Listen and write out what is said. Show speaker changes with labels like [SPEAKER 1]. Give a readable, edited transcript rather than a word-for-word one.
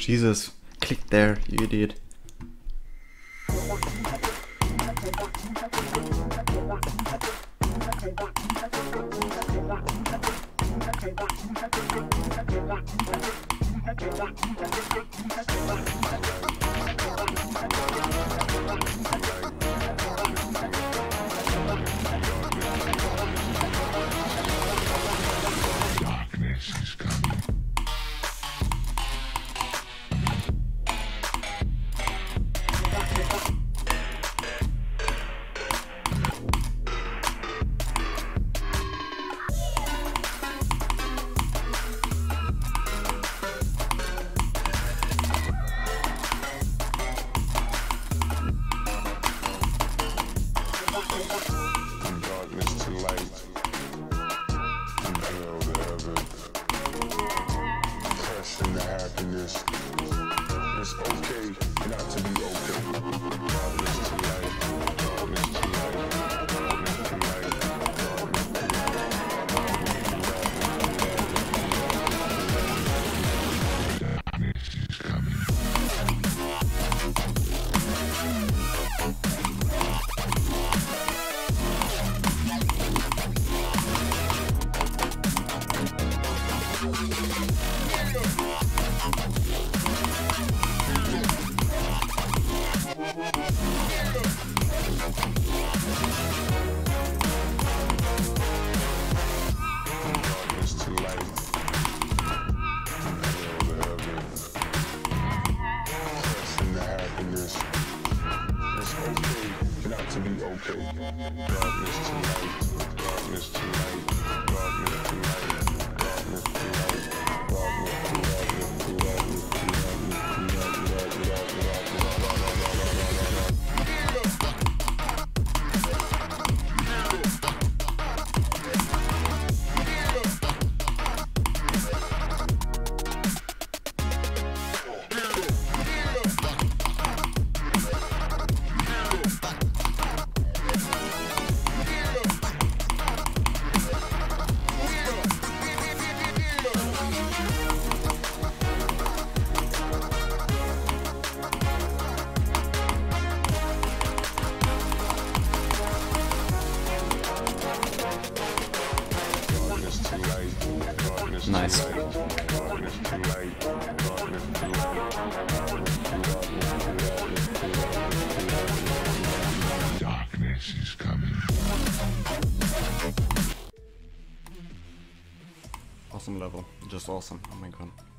[SPEAKER 1] Jesus, click there, you idiot.
[SPEAKER 2] It's okay not to be okay. Darkness to light, darkness to light, darkness to light, darkness to light. Darkness is coming. To be okay. Darkness to light, darkness to light, darkness to light, darkness to light, darkness to darkness to darkness to
[SPEAKER 1] nice.
[SPEAKER 2] Darkness is coming.
[SPEAKER 1] Awesome level, just awesome. Oh my god.